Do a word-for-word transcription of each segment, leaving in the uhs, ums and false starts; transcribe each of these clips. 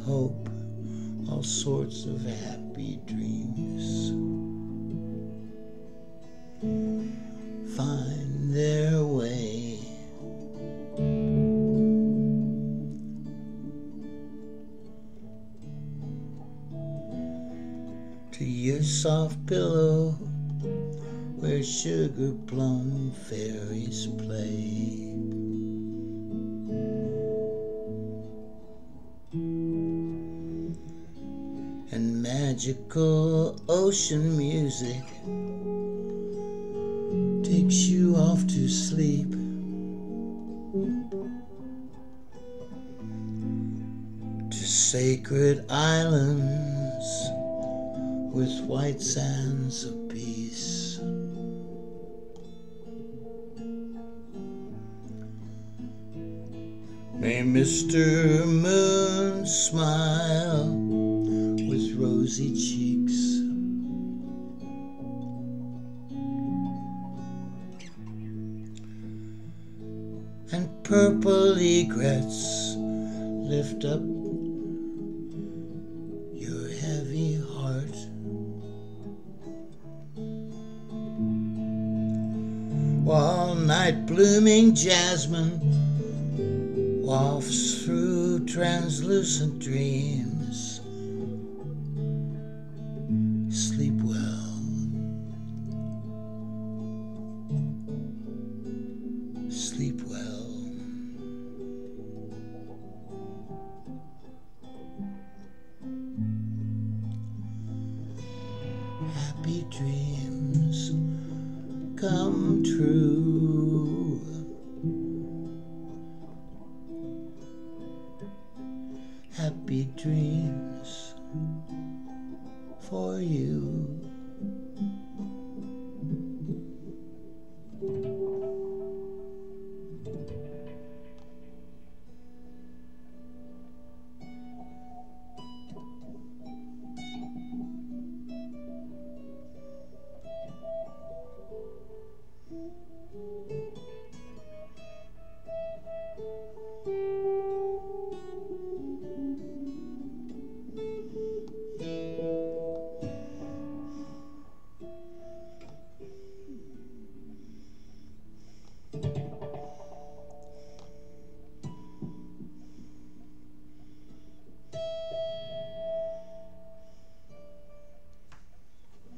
hope all sorts of happy dreams find their way to your soft pillow where sugar plum fairies play. And magical ocean music takes you off to sleep. To sacred islands with white sands of peace. May Mister Moon smile with rosy cheeks. And purple egrets lift up your heavy heart. While night blooming jasmine wafts through translucent dreams. Sleep well. Sleep well. Happy dreams come true. Happy dreams for you.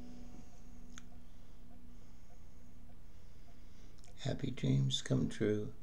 Happy dreams come true.